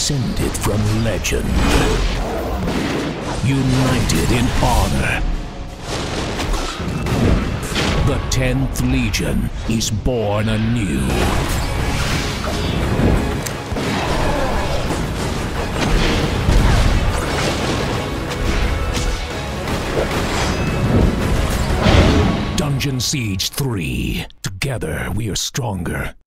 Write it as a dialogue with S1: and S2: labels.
S1: descended from legend, united in honor. The 10th Legion is born anew. Dungeon Siege 3. Together we are stronger.